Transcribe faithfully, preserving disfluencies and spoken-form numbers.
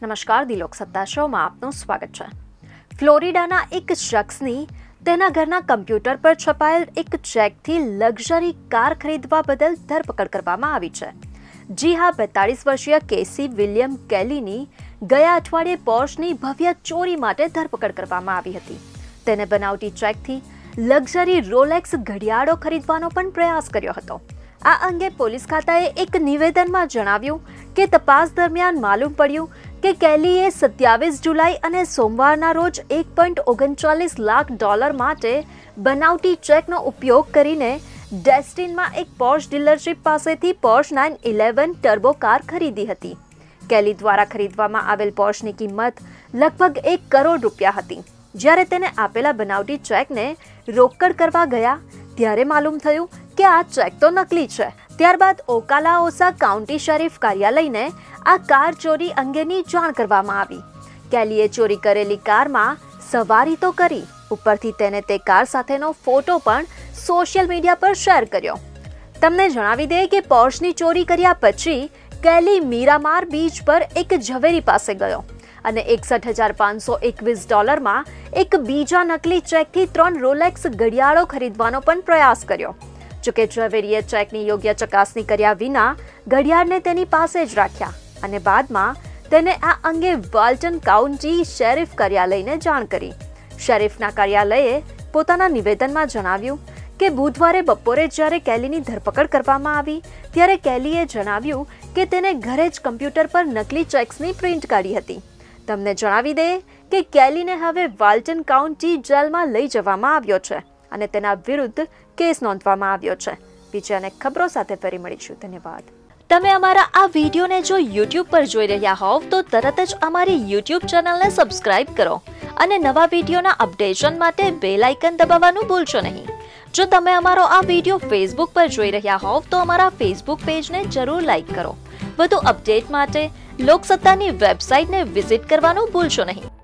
નમસ્કાર, દી લોકસત્તા શોમાં આપનું સ્વાગત છે। ફ્લોરિડાના એક શખ્સની તેના ઘરના કમ્પ્યુટર પર છપાયેલ એક ચેકથી લક્ઝરી કાર ખરીદવા બદલ ધરપકડ કરવામાં આવી છે। જી હા, બેતાળીસ વર્ષીય કેસી વિલિયમ કેલીની ગયા અઠવાડિયે પોર્શની ભવ્ય ચોરી માટે ધરપકડ કરવામાં આવી હતી। તેને બનાવટી ચેકથી લક્ઝરી રોલેક્સ ઘડિયાળો ખરીદવાનો પણ પ્રયાસ કર્યો હતો। આ અંગે પોલીસ ખાતાએ એક નિવેદનમાં જણાવ્યું કે તપાસ દરમિયાન માલુમ પડ્યું કે કેલીએ સત્યાવીસ જુલાઈ અને સોમવારના રોજ એક પોઈન્ટ ઓગણચાલીસ લાખ ડોલર માટે બનાવટી ચેકનો ઉપયોગ કરીને ડેસ્ટિનમાં એક પોર્શ ડીલરશીપ પાસેથી Porsche nine eleven turbo car ખરીદી હતી। કેલી દ્વારા ખરીદવામાં આવેલ પોર્શની કિંમત લગભગ એક કરોડ રૂપિયા હતી। જ્યારે તેને આપેલા બનાવટી ચેકને રોકડ કરવા ગયા ત્યારે માલુમ થયું કે આ ચેક તો નકલી છે। ત્યારબાદ ઓકાલાઓસા કાઉન્ટી શરીફ કાર્યાલયને આ કાર ચોરી અંગેની જાણ કરવામાં આવી। કેલીએ ચોરી કરેલી કારમાં સવારી તો કરી, ઉપરથી તેને તે કાર સાથેનો ફોટો પણ સોશિયલ મીડિયા પર શેર કર્યો। તમને જણાવી દઈએ કે પોર્શની ચોરી કર્યા પછી કેલી મીરામાર બીચ પર એક ઝવેરી પાસે ગયો અને એકસઠ હજાર પાંચસો એકવીસ ડોલરમાં એક બીજા નકલી ચેકથી ત્રણ રોલેક્સ ઘડિયાળો ખરીદવાનો પણ પ્રયાસ કર્યો। જોકે ઝવેરીએ ચેકની યોગ્ય ચકાસણી કર્યા વિના ઘડિયાળને તેની પાસે જ રાખ્યા અને બાદમાં તેને આ અંગે વાલ્ટન કાઉન્ટી શેરીફ કાર્યાલયને જાણ કરી। શેરીફના કાર્યાલયે પોતાના નિવેદનમાં જણાવ્યું કે બુધવારે બપોરે જ્યારે કેલીની ધરપકડ કરવામાં આવી ત્યારે કેલીએ જણાવ્યું કે તેને ઘરે જ કમ્પ્યુટર પર નકલી ચેક્સની પ્રિન્ટ કાઢી હતી। તમને જણાવી દઈએ કે કેલીને હવે વાલ્ટન કાઉન્ટી જેલમાં લઈ જવામાં આવ્યો છે અને તેના વિરુદ્ધ કેસ નોંધવામાં આવ્યો છે। બીજા અનેક ખબરો સાથે ફરી મળીશું। ધન્યવાદ। તમે અમારા આ વિડીયોને જો યુટ્યુબ પર જોઈ રહ્યા હોવ તો તરત જ અમારી યુટ્યુબ ચેનલને સબસ્ક્રાઇબ કરો અને નવા વિડીયોના અપડેશન માટે બેલ આઇકન દબાવવાનું ભૂલશો નહીં। જો તમે અમારો આ વિડીયો ફેસબુક પર જોઈ રહ્યા હોવ તો અમારા ફેસબુક પેજને જરૂર લાઇક કરો। વધુ અપડેટ માટે લોકસત્તાની વેબસાઇટને વિઝિટ કરવાનું ભૂલશો નહીં।